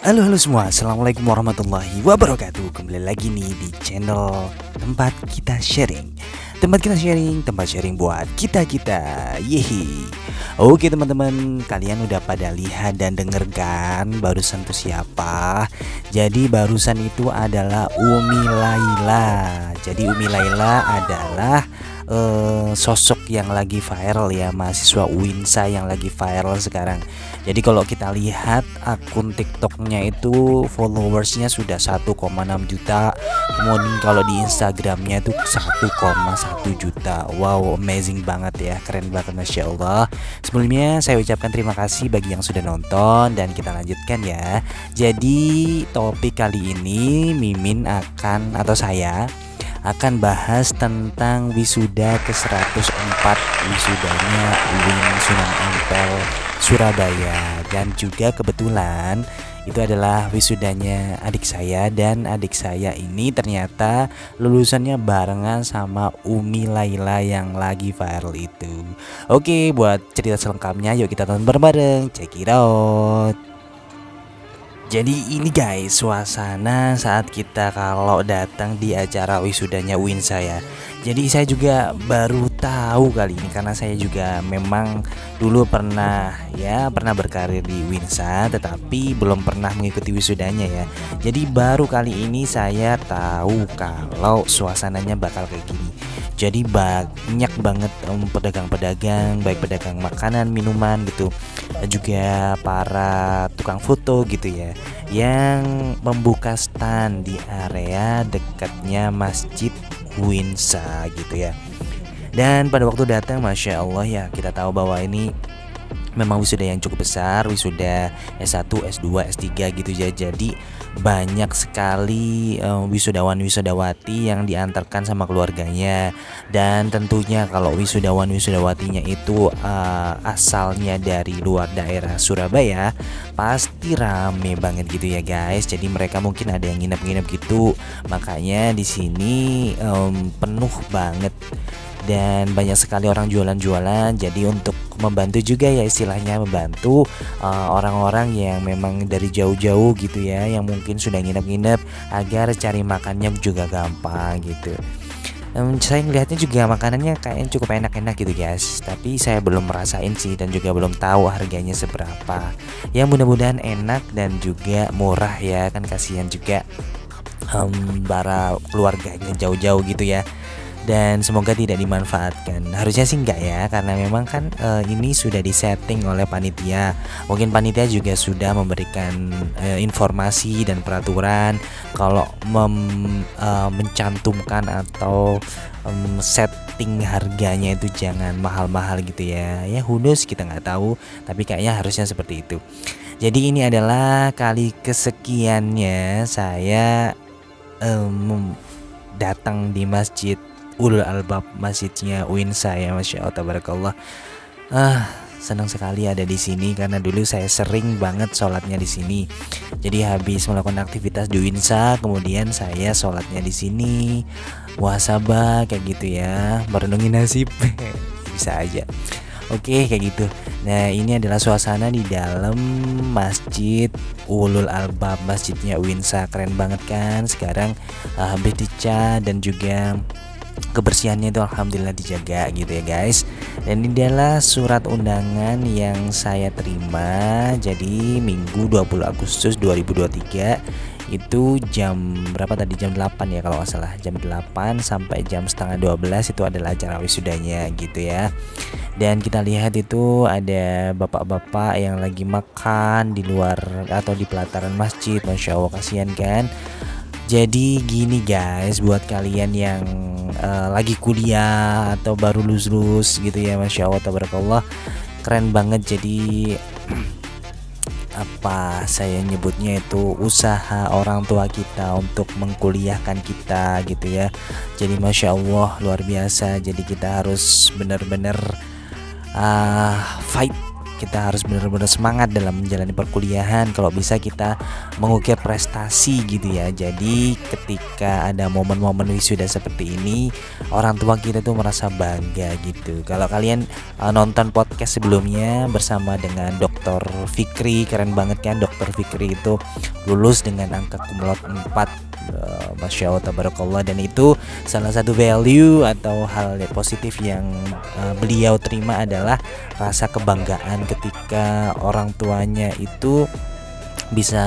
Halo semua, assalamualaikum warahmatullahi wabarakatuh. Kembali lagi nih di channel tempat kita sharing. Tempat sharing buat kita-kita. Yehi. Oke teman-teman, kalian udah pada lihat dan denger kan barusan tuh siapa? Jadi barusan itu adalah Umi Laila. Jadi Umi Laila adalah sosok yang lagi viral ya, mahasiswa UINSA yang lagi viral sekarang. Jadi kalau kita lihat akun TikToknya itu followersnya sudah 1,6 juta. Kemudian kalau di Instagramnya itu 1,1 juta. Wow, amazing banget ya, keren banget, Masya Allah. Sebelumnya saya ucapkan terima kasih bagi yang sudah nonton dan kita lanjutkan ya. Jadi topik kali ini Mimin akan atau saya akan bahas tentang wisuda ke-104 wisudanya UIN Sunan Ampel Surabaya, dan juga kebetulan itu adalah wisudanya adik saya, dan adik saya ini ternyata lulusannya barengan sama Umi Laila yang lagi viral itu. Oke, buat cerita selengkapnya yuk kita tonton bareng-bareng, check it out. Jadi ini guys, suasana saat kita kalau datang di acara wisudanya UIN saya. Jadi saya juga baru tahu kali ini karena saya juga memang dulu pernah berkarir di UINSA, tetapi belum pernah mengikuti wisudanya ya. Jadi baru kali ini saya tahu kalau suasananya bakal kayak gini. Jadi banyak banget pedagang-pedagang, baik pedagang makanan, minuman gitu, juga para tukang foto gitu ya, yang membuka stand di area dekatnya Masjid UINSA gitu ya. Dan pada waktu datang, Masya Allah ya, kita tahu bahwa ini memang wisuda yang cukup besar, wisuda S1, S2, S3 gitu ya. Jadi banyak sekali wisudawan-wisudawati yang diantarkan sama keluarganya. Dan tentunya kalau wisudawan-wisudawatinya itu asalnya dari luar daerah Surabaya, pasti rame banget gitu ya guys. Jadi mereka mungkin ada yang nginep-nginep gitu, makanya di sini penuh banget. Dan banyak sekali orang jualan-jualan. Jadi untuk membantu juga ya, istilahnya membantu orang-orang yang memang dari jauh-jauh gitu ya, yang mungkin sudah nginep-nginep, agar cari makannya juga gampang gitu. Saya ngelihatnya juga makanannya kayaknya cukup enak-enak gitu guys, tapi saya belum merasain sih dan juga belum tahu harganya seberapa. Ya mudah-mudahan enak dan juga murah ya, kan kasihan juga para keluarganya jauh-jauh gitu ya. Dan semoga tidak dimanfaatkan. Harusnya sih enggak ya, karena memang kan ini sudah disetting oleh panitia. Mungkin panitia juga sudah memberikan informasi dan peraturan kalau mencantumkan atau setting harganya itu jangan mahal-mahal gitu ya. Ya who knows, kita nggak tahu, tapi kayaknya harusnya seperti itu. Jadi ini adalah kali kesekiannya saya datang di Masjid Ulul Albab, masjidnya UINSA ya, Masya Allah tabarakallah. Senang sekali ada di sini karena dulu saya sering banget sholatnya di sini. Jadi habis melakukan aktivitas di UINSA, kemudian saya sholatnya di sini, muhasabah kayak gitu ya, merenungi nasib. Bisa aja. Oke kayak gitu. Nah ini adalah suasana di dalam Masjid Ulul Albab, masjidnya UINSA. Keren banget kan. Sekarang habis dicat dan juga kebersihannya itu alhamdulillah dijaga gitu ya guys. Dan ini adalah surat undangan yang saya terima. Jadi Minggu 20 Agustus 2023 itu jam berapa tadi, jam 8 ya kalau nggak salah, jam 8 sampai jam setengah 12 itu adalah acara wisudanya gitu ya. Dan kita lihat itu ada bapak-bapak yang lagi makan di luar atau di pelataran masjid. Masya Allah, kasihan kan. Jadi gini guys, buat kalian yang lagi kuliah atau baru lulus gitu ya, Masya Allah tabarakallah, keren banget. Jadi apa saya nyebutnya itu, usaha orang tua kita untuk mengkuliahkan kita gitu ya. Jadi Masya Allah luar biasa. Jadi kita harus benar-benar fight kita harus benar-benar semangat dalam menjalani perkuliahan. Kalau bisa kita mengukir prestasi gitu ya. Jadi ketika ada momen-momen wisuda seperti ini, orang tua kita tuh merasa bangga gitu. Kalau kalian nonton podcast sebelumnya bersama dengan Dr. Fikri, keren banget kan. Dr. Fikri itu lulus dengan angka cum laude 4. Masya Allah tabarakallah, dan itu salah satu value atau hal positif yang beliau terima adalah rasa kebanggaan ketika orang tuanya itu bisa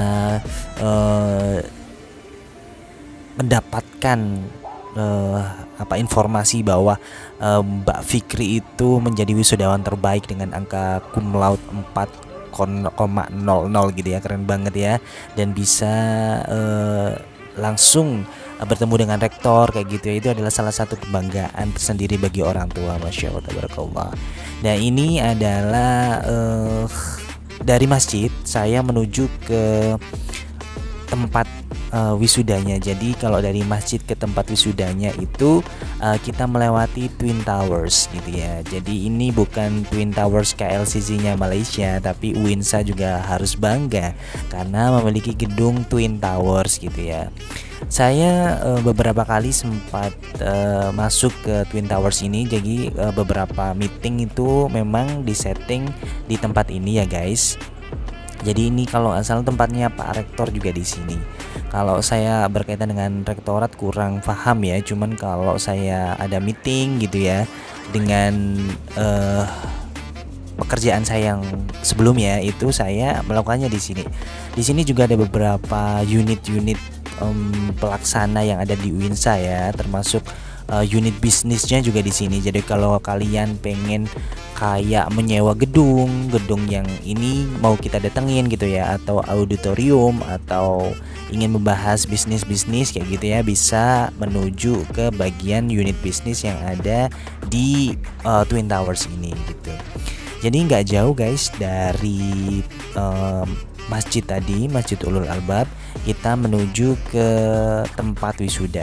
mendapatkan informasi bahwa Mbak Fikri itu menjadi wisudawan terbaik dengan angka cum laude 4,00 gitu ya, keren banget ya, dan bisa langsung bertemu dengan rektor kayak gitu ya. Itu adalah salah satu kebanggaan tersendiri bagi orang tua, masya Allah tabarakallah. Nah ini adalah dari masjid saya menuju ke tempat wisudanya. Jadi kalau dari masjid ke tempat wisudanya itu kita melewati Twin Towers gitu ya. Jadi ini bukan Twin Towers KLCC-nya Malaysia, tapi UINSA juga harus bangga karena memiliki gedung Twin Towers gitu ya. Saya beberapa kali sempat masuk ke Twin Towers ini. Jadi beberapa meeting itu memang disetting di tempat ini ya guys. Jadi ini kalau asal tempatnya Pak Rektor juga di sini. Kalau saya berkaitan dengan rektorat kurang paham ya. Cuman kalau saya ada meeting gitu ya dengan pekerjaan saya yang sebelumnya itu saya melakukannya di sini. Di sini juga ada beberapa unit-unit pelaksana yang ada di UINSA ya, termasuk unit bisnisnya juga di sini. Jadi kalau kalian pengen kayak menyewa gedung yang ini mau kita datengin gitu ya, atau auditorium, atau ingin membahas bisnis kayak gitu ya, bisa menuju ke bagian unit bisnis yang ada di Twin Towers ini gitu. Jadi nggak jauh guys dari masjid tadi, Masjid Ulul Albab, kita menuju ke tempat wisuda.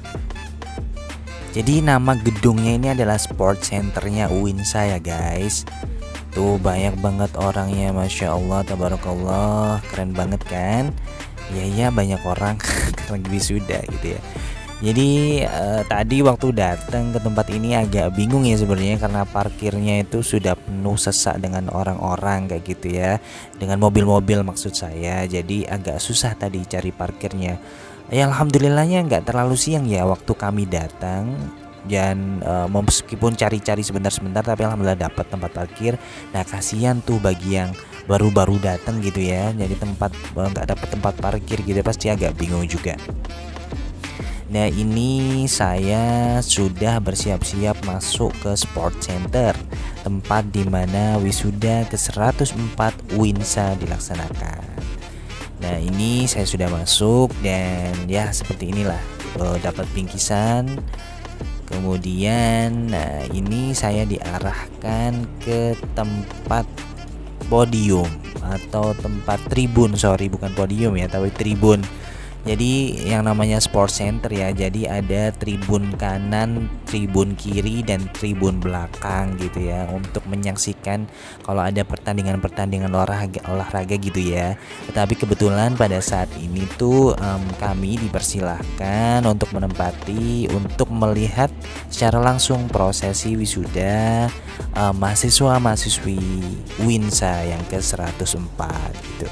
Jadi nama gedungnya ini adalah Sport Centernya UINSA ya guys. Tuh banyak banget orangnya, masya Allah tabarakallah, keren banget kan? Ya banyak orang lagi wisuda gitu ya. Jadi tadi waktu datang ke tempat ini agak bingung ya sebenarnya, karena parkirnya itu sudah penuh sesak dengan orang-orang kayak gitu ya, dengan mobil-mobil maksud saya. Jadi agak susah tadi cari parkirnya. Ya alhamdulillahnya nggak terlalu siang ya waktu kami datang, dan meskipun cari-cari sebentar-sebentar tapi alhamdulillah dapat tempat parkir. Nah kasihan tuh bagi yang baru-baru datang gitu ya, jadi nggak dapat tempat parkir gitu, pasti agak bingung juga. Nah ini saya sudah bersiap-siap masuk ke Sport Center, tempat dimana wisuda ke-104 UINSA dilaksanakan. Nah ini saya sudah masuk, dan ya seperti inilah, dapat bingkisan. Kemudian nah ini saya diarahkan ke tempat podium atau tempat tribun, bukan podium ya, tapi tribun. Jadi yang namanya Sport Center ya, jadi ada tribun kanan, tribun kiri, dan tribun belakang gitu ya, untuk menyaksikan kalau ada pertandingan olahraga gitu ya. Tetapi kebetulan pada saat ini tuh kami dipersilahkan untuk menempati, untuk melihat secara langsung prosesi wisuda mahasiswa-mahasiswi UINSA yang ke-104 gitu.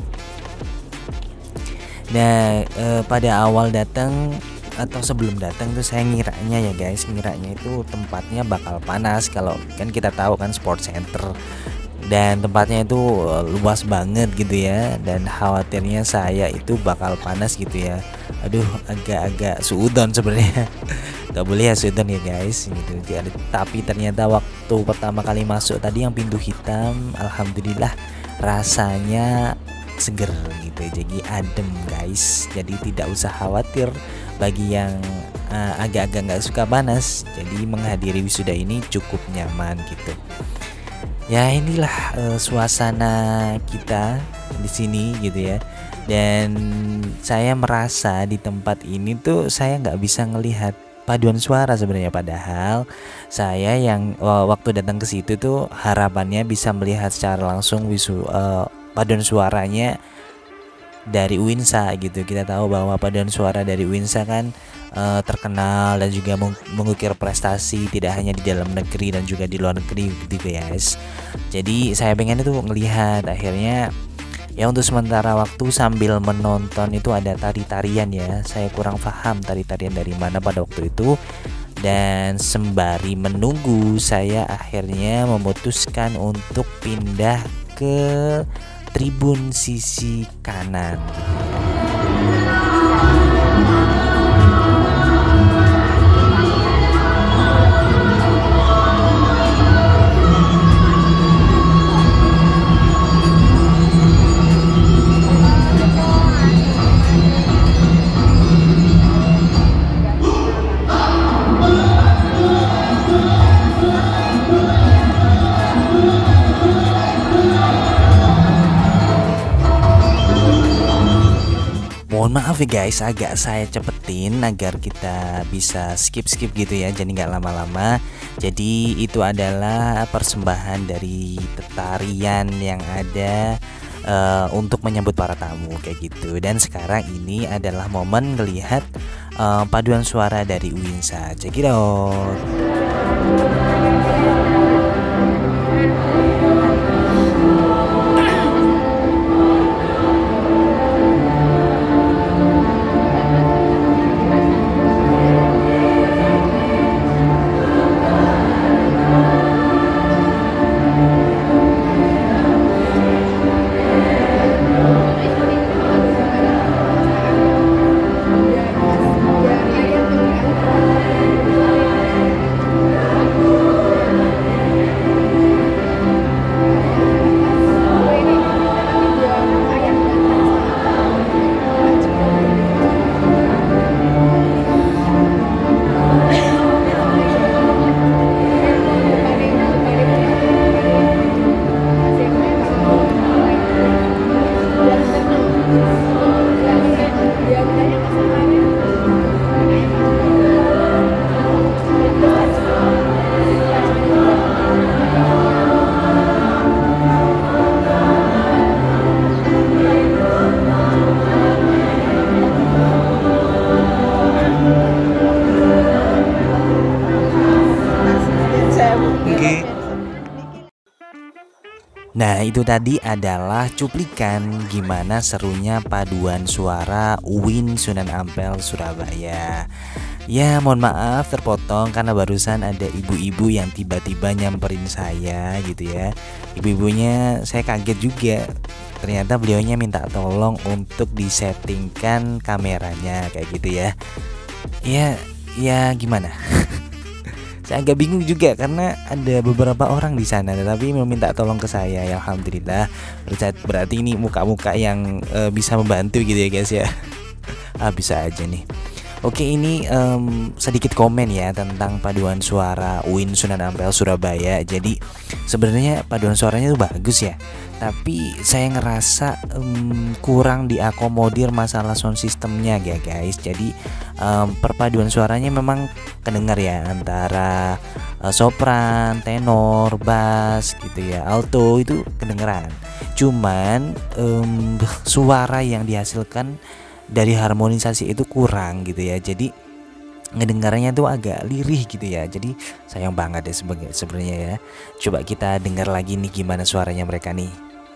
Nah pada awal datang atau sebelum datang tuh saya ngiranya ya guys, itu tempatnya bakal panas. Kalau kan kita tahu kan Sport Center, dan tempatnya itu luas banget gitu ya, dan khawatirnya saya itu bakal panas gitu ya. Aduh agak-agak suudon sebenarnya. Gak boleh ya suudon ya guys gitu. Tapi ternyata waktu pertama kali masuk tadi yang pintu hitam, alhamdulillah rasanya seger gitu, jadi adem guys. Jadi tidak usah khawatir bagi yang agak-agak nggak suka panas. Jadi menghadiri wisuda ini cukup nyaman gitu. Ya inilah suasana kita di sini gitu ya. Dan saya merasa di tempat ini tuh saya nggak bisa ngelihat paduan suara sebenarnya, padahal saya yang waktu datang ke situ tuh harapannya bisa melihat secara langsung paduan suaranya dari Uinsa gitu. Kita tahu bahwa paduan suara dari Uinsa kan terkenal dan juga mengukir prestasi tidak hanya di dalam negeri dan juga di luar negeri gitu guys. Jadi saya pengen itu ngelihat, akhirnya ya untuk sementara waktu sambil menonton itu ada tari-tarian ya. Saya kurang paham tari-tarian dari mana pada waktu itu. Dan sembari menunggu, saya akhirnya memutuskan untuk pindah ke tribun sisi kanan gitu ya. Mohon maaf ya guys, agak saya cepetin agar kita bisa skip gitu ya, jadi nggak lama-lama. Jadi itu adalah persembahan dari tarian yang ada untuk menyambut para tamu kayak gitu. Dan sekarang ini adalah momen melihat paduan suara dari Uinsa. Check it out. Nah itu tadi adalah cuplikan gimana serunya paduan suara UIN Sunan Ampel Surabaya. Ya mohon maaf terpotong karena barusan ada ibu-ibu yang tiba-tiba nyamperin saya gitu ya. Ibu-ibunya saya kaget juga, ternyata beliaunya minta tolong untuk disettingkan kameranya kayak gitu ya. Ya gimana? Saya agak bingung juga karena ada beberapa orang di sana tetapi meminta tolong ke saya. Ya, alhamdulillah, berarti ini muka-muka yang bisa membantu gitu ya guys ya. Bisa aja nih. Oke, ini sedikit komen ya tentang paduan suara UIN Sunan Ampel Surabaya. Jadi sebenarnya paduan suaranya itu bagus ya, tapi saya ngerasa kurang diakomodir masalah sound systemnya ya guys. Jadi perpaduan suaranya memang kedengar ya antara sopran, tenor, bass gitu ya, alto itu kedengeran. Cuman suara yang dihasilkan dari harmonisasi itu kurang gitu ya. Jadi ngedengarnya tuh agak lirih gitu ya. Jadi sayang banget ya sebenarnya ya. Coba kita dengar lagi nih gimana suaranya mereka nih.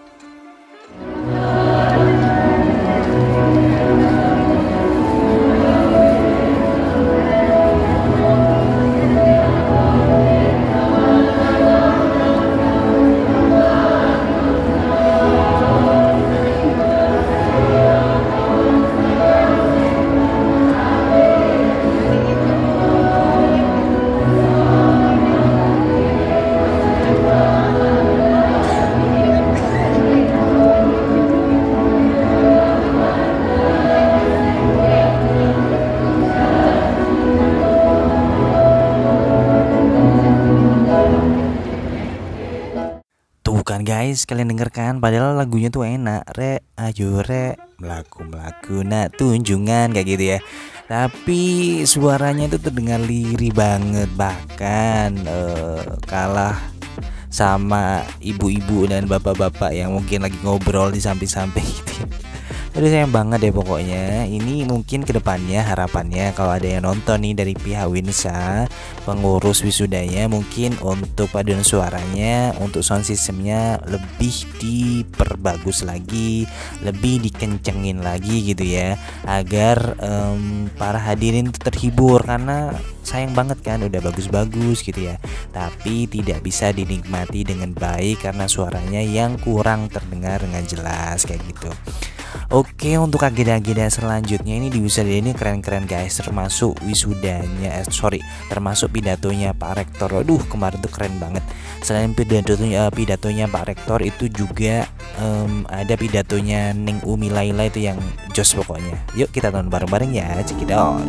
Kan guys, kalian denger kan, padahal lagunya tuh enak. Re, ayo re, melaku nak tunjungan kayak gitu ya. tapi suaranya itu terdengar lirih banget, bahkan kalah sama ibu-ibu dan bapak-bapak yang mungkin lagi ngobrol di samping-samping gitu ya. Aduh sayang banget deh pokoknya. Ini mungkin kedepannya harapannya kalau ada yang nonton nih dari pihak Winsa, pengurus wisudanya, mungkin untuk paduan suaranya, untuk sound systemnya lebih diperbagus lagi, lebih dikencengin lagi gitu ya, agar para hadirin terhibur. Karena sayang banget kan udah bagus-bagus gitu ya, tapi tidak bisa dinikmati dengan baik karena suaranya yang kurang terdengar dengan jelas kayak gitu. Oke, untuk agenda-agenda selanjutnya ini di wisuda ini keren-keren guys, termasuk wisudanya termasuk pidatonya Pak Rektor. Aduh, kemarin tuh keren banget. Selain pidatonya Pak Rektor, itu juga ada pidatonya Neng Umi Laila itu yang jos pokoknya. Yuk kita tonton bareng-bareng ya, check it out.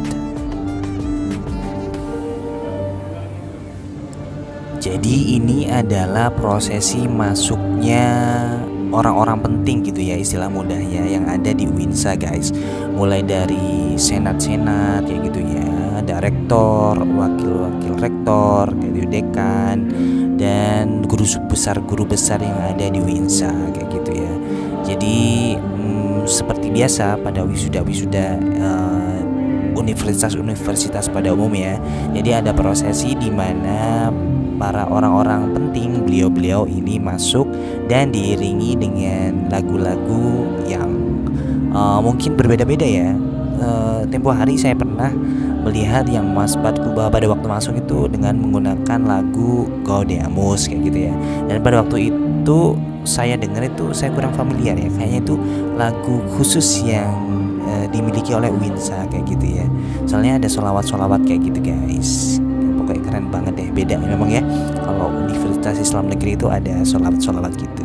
Jadi ini adalah prosesi masuknya orang-orang penting gitu ya, istilah mudahnya, yang ada di Winsa guys. Mulai dari senat-senat kayak gitu ya, ada rektor, wakil-wakil rektor, kayak gitu, dekan, dan guru besar yang ada di Winsa kayak gitu ya. Jadi seperti biasa pada wisuda universitas pada umumnya. Jadi ada prosesi di mana para orang-orang penting beliau-beliau ini masuk dan diiringi dengan lagu-lagu yang mungkin berbeda-beda ya. Tempo hari saya pernah melihat yang pada waktu masuk itu dengan menggunakan lagu Gaudeamus kayak gitu ya. Dan pada waktu itu saya dengar itu saya kurang familiar ya, kayaknya itu lagu khusus yang dimiliki oleh Winsa kayak gitu ya. Soalnya ada solawat-solawat kayak gitu guys. Pokoknya keren banget deh, beda memang ya. Kalau Universitas Islam Negeri itu ada solawat-solawat gitu.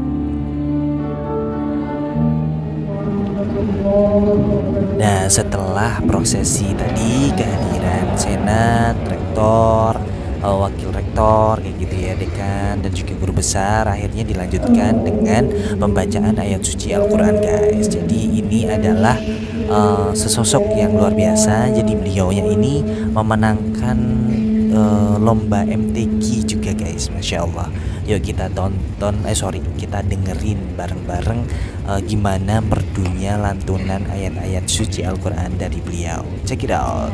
Nah, setelah prosesi tadi, kehadiran senat, rektor, wakil rektor kayak gitu ya, dekan dan juga guru besar, akhirnya dilanjutkan dengan pembacaan ayat suci Al-Quran guys. Jadi ini adalah sesosok yang luar biasa. Jadi beliaunya ini memenangkan lomba MTQ juga guys, masya Allah. Yuk kita kita dengerin bareng-bareng gimana merdunya lantunan ayat-ayat suci Al-Quran dari beliau. Check it out.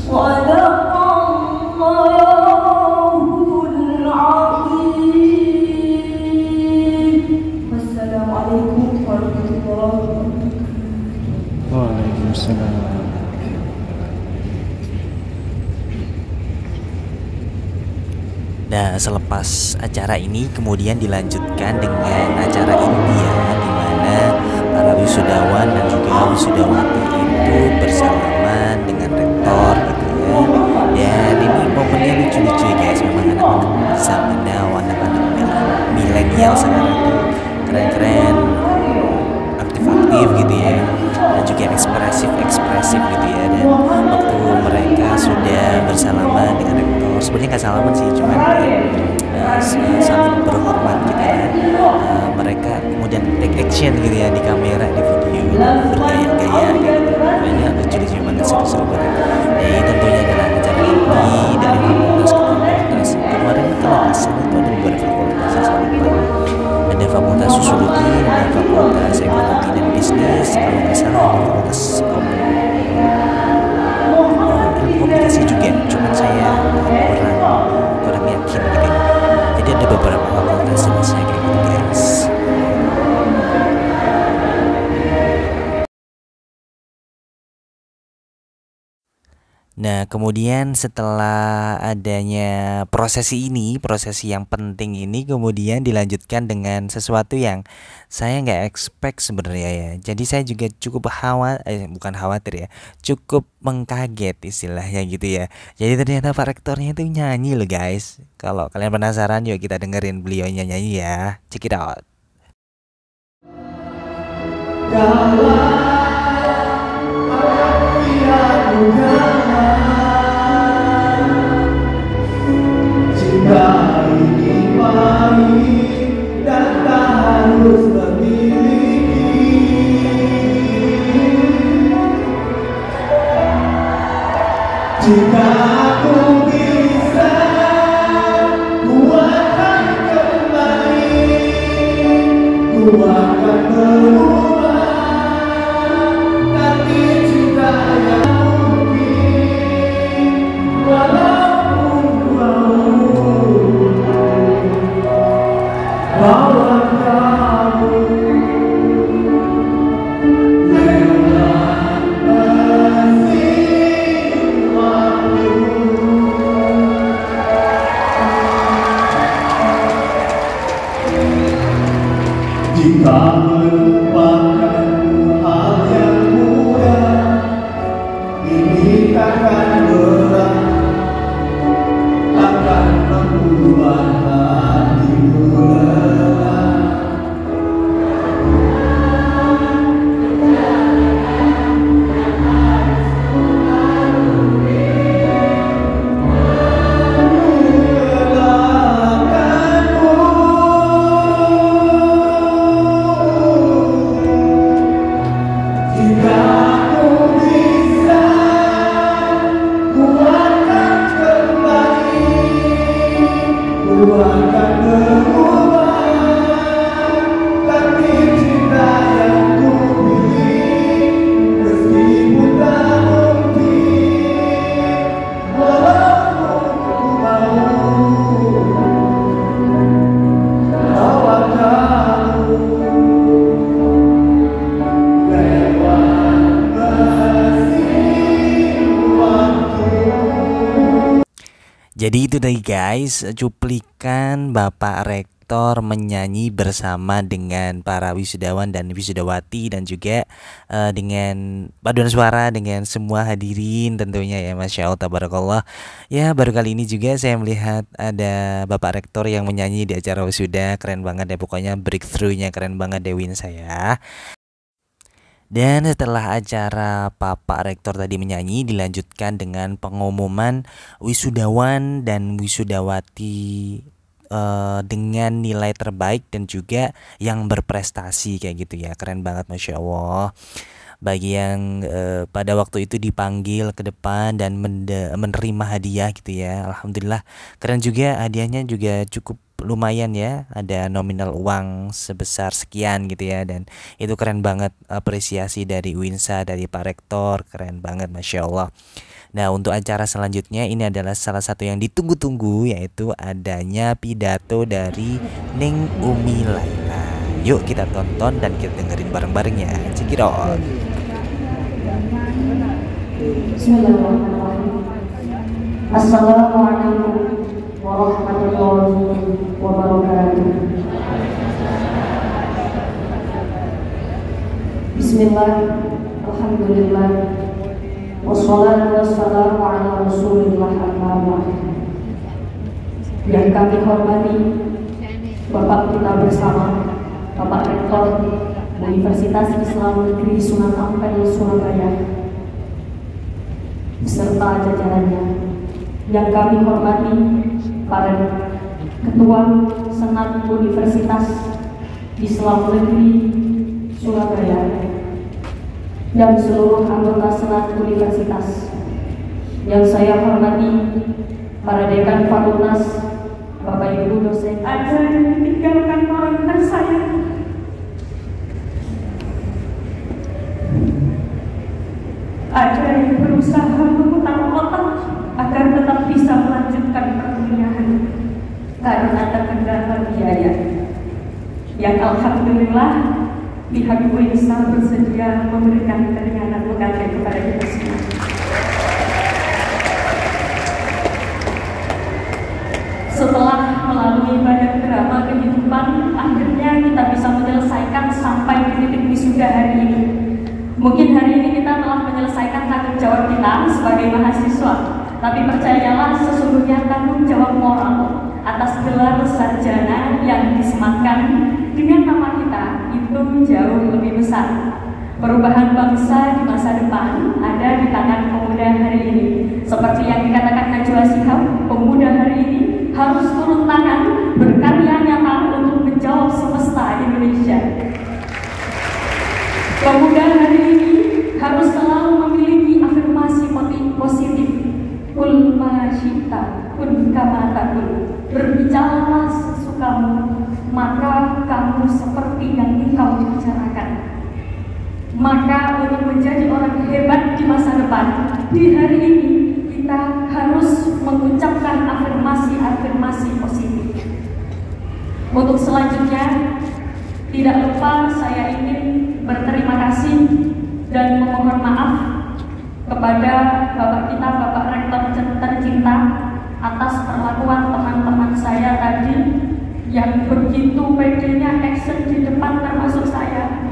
صدق الله العظيم. Wassalamualaikum warahmatullahi wabarakatuh. Waalaikumsalam. Nah, selepas acara ini kemudian dilanjutkan dengan acara inti ya, di mana para wisudawan dan juga wisudawati itu bersalaman dengan rektor gitu ya. Dan ini momennya lucu-lucu ya guys, memang anak-anak zaman now, anak-anak milenial sekarang tuh keren-keren, aktif-aktif gitu ya, dan juga ekspresif gitu ya. Dan waktu mereka sudah bersalaman dengan rektor, sebenarnya nggak salaman sih, cuman saling berhormat gitu ya. Mereka kemudian take action gitu ya di kamera, di video, bergaya-gaya gitu. Pokoknya lucu-lucu banget, seru-seru banget. Jadi tentunya adalah acara ini dari fakultas ke fakultas. Kemarin kalau nggak salah itu ada beberapa fakultas, saya lupa. Ada fakultas Usuluddin, ada fakultas ekonomi dan bisnis, kalau nggak salah ada fakultas komunikasi juga, cuman saya kurang yakin gitu ya. Jadi ada beberapa fakultas yang saya kayak gitu guys. Nah, kemudian setelah adanya prosesi yang penting ini, kemudian dilanjutkan dengan sesuatu yang saya nggak expect sebenarnya ya. Jadi saya juga cukup bukan khawatir ya, cukup mengkaget istilahnya gitu ya. Jadi ternyata Pak Rektornya itu nyanyi loh guys. Kalau kalian penasaran, yuk kita dengerin beliau nyanyi ya. Check it out. Cinta ini pahit dan tak harus memiliki. Jika aku bisa, ku akan kembali, ku akan berubah, tapi cinta yang mungkin, walaupun bawa kamu lewat mesin waktu. Jika melupakan hal yang mudah, ini takkan berat, akan membuat hatimu lelah. Jika aku bisa, ku akan kembali, ku akan berubah, tapi cinta yang ku pilih, meskipun tak mungkin, walaupun ku mau bawa kamu lewat mesin waktu. Jadi itu tadi guys, cuplikan Bapak Rektor menyanyi bersama dengan para wisudawan dan wisudawati, dan juga dengan paduan suara dengan semua hadirin tentunya ya. Masya Allah, tabarakallah. Ya, baru kali ini juga saya melihat ada Bapak Rektor yang menyanyi di acara wisuda. Keren banget ya, pokoknya breakthrough-nya keren banget deh Win saya. Dan setelah acara Bapak Rektor tadi menyanyi, dilanjutkan dengan pengumuman wisudawan dan wisudawati dengan nilai terbaik dan juga yang berprestasi kayak gitu ya. Keren banget, Masya Allah. Bagi yang pada waktu itu dipanggil ke depan dan menerima hadiah gitu ya, alhamdulillah keren juga. Hadiahnya juga cukup lumayan ya, ada nominal uang sebesar sekian gitu ya, dan itu keren banget, apresiasi dari Winsa, dari Pak Rektor, keren banget, Masya Allah. Nah, untuk acara selanjutnya ini adalah salah satu yang ditunggu-tunggu, yaitu adanya pidato dari Neng Umi Laila. Yuk kita tonton dan kita dengerin bareng-bareng ya. Check it out. Bismillahirrahmanirrahim. Assalamualaikum warahmatullahi wabarakatuh. Bismillah, alhamdulillah, wassalatu wassalamu ala rasulillah amma ba'd. Yang kami hormati Bapak kita bersama, Bapak Rektor Universitas Islam Negeri Sunan Ampel Surabaya beserta jajarannya. Yang kami hormati para Ketua Senat Universitas Islam Negeri Surabaya dan seluruh anggota Senat Universitas. Yang saya hormati para Dekan Fakultas, Bapak Ibu dosen. Ada yang ditinggalkan orang tersayang. Ada yang berusaha memutar otak agar tetap bisa melanjutkan perkuliahan karena terkendala biaya. Yang alhamdulillah pihak UINSA bersedia memberikan keringanan UKT kepada kita semua. Setelah melalui banyak drama kehidupan, akhirnya kita bisa menyelesaikan sampai di titik wisuda hari ini. Mungkin hari ini kita telah menyelesaikan tanggung jawab kita sebagai mahasiswa, tapi percayalah sesungguhnya tanggung jawab moral atas gelar sarjana yang disematkan dengan nama kita itu jauh lebih besar. Perubahan bangsa di masa depan ada di tangan pemuda hari ini. Seperti yang dikatakan Najwa Shihab, pemuda hari ini harus turun tangan berkarya nyata untuk menjawab semesta Indonesia. Pemuda hari ini harus selalu memiliki afirmasi positif. Kul ma syi'ta kun kama takun. Berbicaralah sesukamu, maka kamu seperti yang engkau bicarakan. Maka untuk menjadi orang hebat di masa depan, di hari ini kita harus mengucapkan afirmasi positif. Untuk selanjutnya, tidak lupa saya ingin berterima kasih dan memohon maaf kepada Bapak kita, Bapak Rektor tercinta, atas perlakuan teman-teman saya tadi yang begitu pedenya action di depan termasuk saya.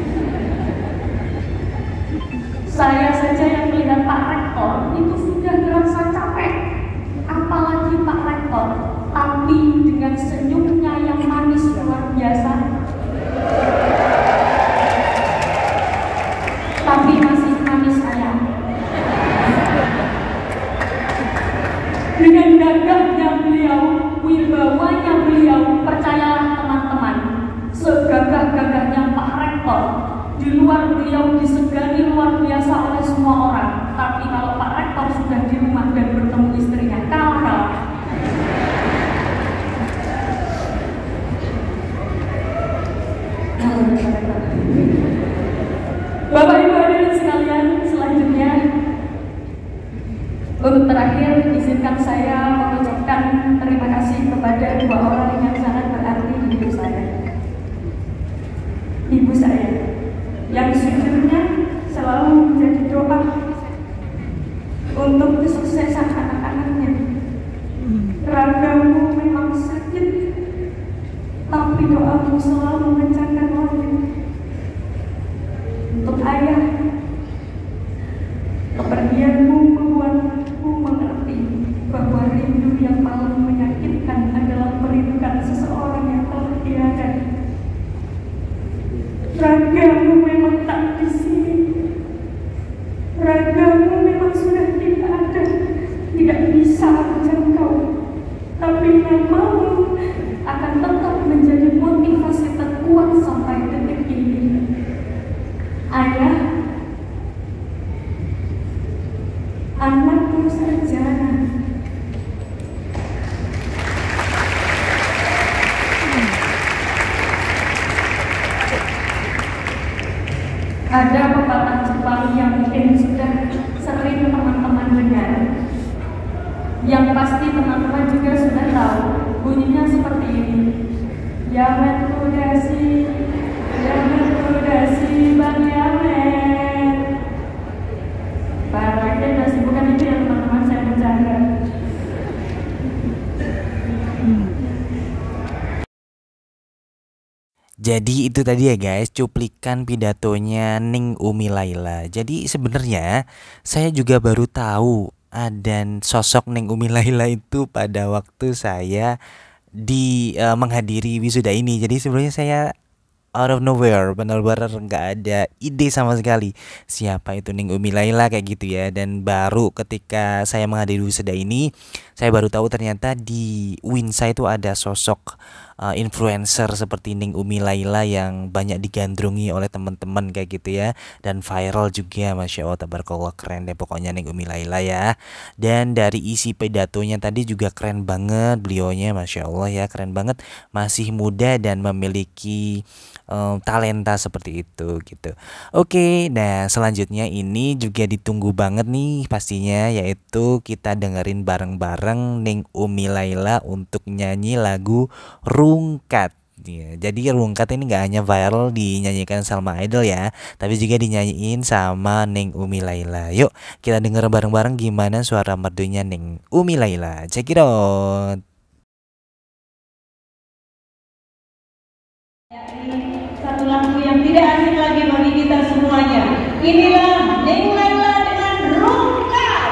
Saya saja yang melihat Pak Rektor itu sudah merasa capek, apalagi Pak Rektor, tapi dengan senyumnya yang manis luar biasa. Tapi masih manis sayang. Dengan gagahnya beliau, wibawanya beliau, percayalah teman-teman, segagah-gagahnya Pak Rektor, di luar beliau disegani luar biasa oleh semua orang. Tapi kalau Pak Rektor sudah di rumah dan bertemu istrinya, kalah. Bapak Ibu hadirin sekalian, selanjutnya untuk terakhir izinkan saya mengucapkan terima kasih kepada dua orang yang sangat berarti di hidup saya. Ibu saya yang sejujurnya selalu menjadi doa untuk kesuksesan anak-anaknya. Ragamu memang sakit, tapi doamu selalu menjaga langit. Untuk ayah, kepergianmu membuatku mengerti bahwa rindu yang paling menyakitkan adalah merindukan seseorang yang telah tiada. Ragamu memang tak di sini. Ragamu memang sudah tidak ada, tidak bisa aku jangkau. Tapi namamu akan tetap menjadi motivasi terkuat sampai detik ini. Ayah, anakmu sarjana. Ada pepatah Jepang yang mungkin sudah sering teman-teman dengar. Yamet Kudasi, Bang Yamet. Para Kudasi bukan itu ya teman-teman, saya bercanda. Jadi itu tadi ya guys, cuplikan pidatonya Ning Umi Laila. Jadi sebenarnya saya juga baru tahu ada sosok Ning Umi Laila itu pada waktu saya menghadiri wisuda ini. Jadi sebenarnya saya out of nowhere, benar-benar nggak ada ide sama sekali siapa itu Ning Umi Laila kayak gitu ya. Dan baru ketika saya menghadiri wisuda ini, saya baru tahu ternyata di Winsa itu ada sosok influencer seperti Ning Umi Laila yang banyak digandrungi oleh teman-teman kayak gitu ya, dan viral juga, masya Allah tabarakallah, keren deh pokoknya Ning Umi Laila ya. Dan dari isi pidatonya tadi juga keren banget beliaunya, masya Allah ya, keren banget, masih muda dan memiliki talenta seperti itu gitu. Oke, nah selanjutnya ini juga ditunggu banget nih pastinya, yaitu kita dengerin bareng-bareng Ning Umi Laila untuk nyanyi lagu Rungkat. Ya, jadi Rungkat ini gak hanya viral dinyanyikan Salma Idol ya, tapi juga dinyanyiin sama Ning Umi Laila. Yuk kita denger bareng-bareng gimana suara merdunya Ning Umi Laila. Check it out. Satu lagu yang tidak asing lagi bagi kita semuanya. Inilah Ning Laila dengan Rungkat.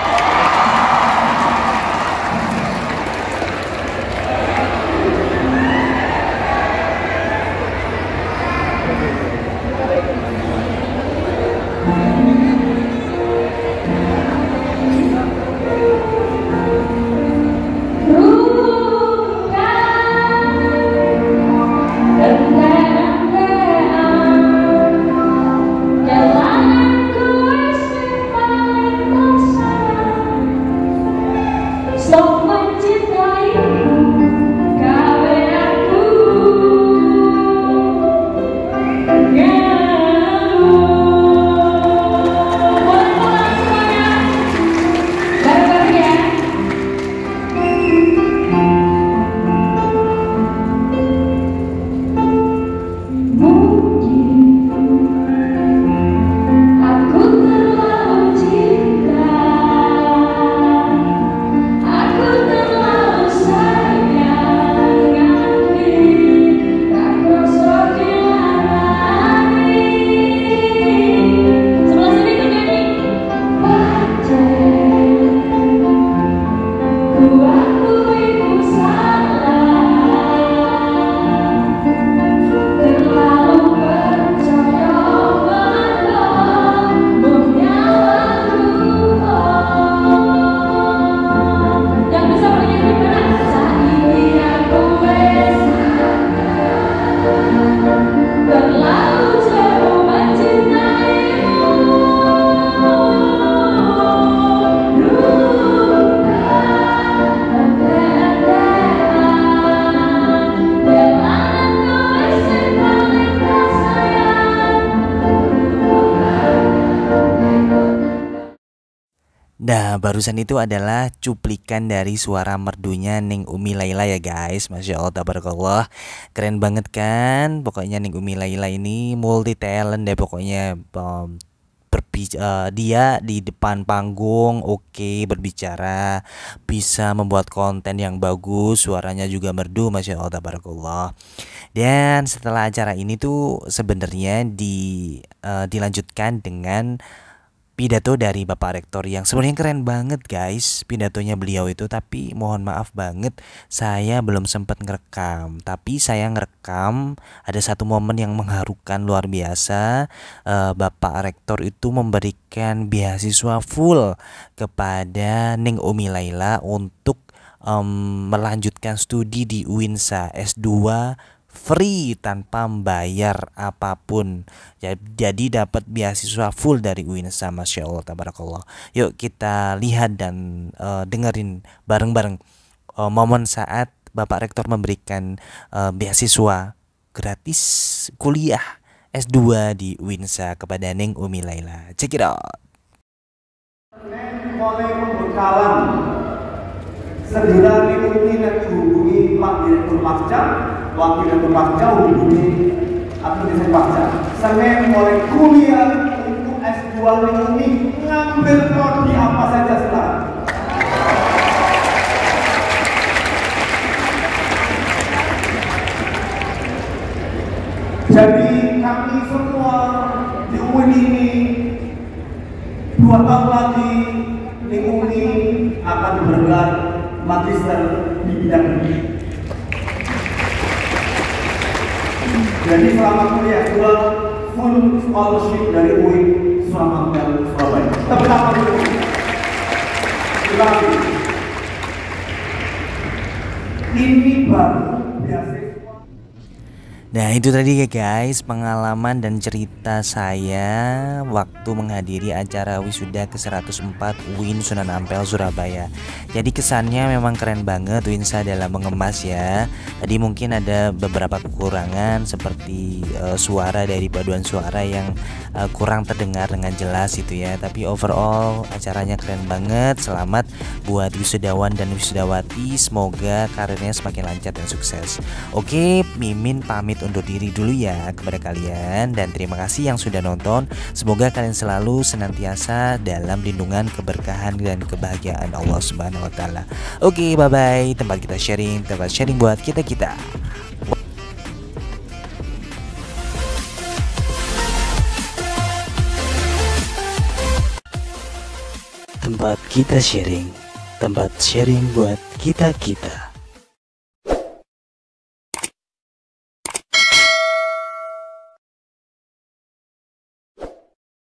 Nah, barusan itu adalah cuplikan dari suara merdunya Ning Umi Laila ya guys. Masya Allah tabarakallah, keren banget kan. Pokoknya Ning Umi Laila ini multi talent deh pokoknya. Dia di depan panggung oke, berbicara, bisa membuat konten yang bagus, suaranya juga merdu, masya Allah tabarakallah. Dan setelah acara ini tuh sebenarnya dilanjutkan dengan pidato dari Bapak Rektor yang sebenarnya keren banget guys pidatonya beliau itu, tapi mohon maaf banget saya belum sempat ngerekam. Tapi saya ngerekam ada satu momen yang mengharukan luar biasa. Bapak Rektor itu memberikan beasiswa full kepada Ning Umi Laila untuk melanjutkan studi di Winsa S2 free tanpa membayar apapun. Jadi dapat beasiswa full dari Winsa, masya Allah tabarakallah. Yuk kita lihat dan dengerin bareng-bareng momen saat Bapak Rektor memberikan beasiswa gratis kuliah S2 di Winsa kepada Ning Umi Laila. Check it out. Mulai pembekalan segera dihubungi Pak Direktur Pasca waktu yang tempat jauh di bumi atau di sepaca. Saya mulai kuliah untuk S2 ini ngambil prodi apa saja sekarang. Jadi kami semua di UIN ini 2 tahun lagi di UIN akan bergelar magister di bidang ini. Jadi selama kuliah 2 full scholarship dari UIN Surakarta Surabaya. Tepuk tangan dulu. Terima kasih. Ini baru beasiswa. Nah itu tadi ya guys, pengalaman dan cerita saya waktu menghadiri acara wisuda ke-104 UIN Sunan Ampel Surabaya. Jadi kesannya memang keren banget Winsa dalam mengemas ya. Tadi mungkin ada beberapa kekurangan seperti suara dari paduan suara yang kurang terdengar dengan jelas itu ya. Tapi overall acaranya keren banget. Selamat buat wisudawan dan wisudawati, semoga karirnya semakin lancar dan sukses. Oke, Mimin pamit undur diri dulu ya kepada kalian, dan terima kasih yang sudah nonton. Semoga kalian selalu senantiasa dalam lindungan, keberkahan dan kebahagiaan Allah Subhanahu wa taala. Oke, bye bye. Tempat kita sharing, tempat sharing buat kita-kita. Tempat kita sharing, tempat sharing buat kita-kita.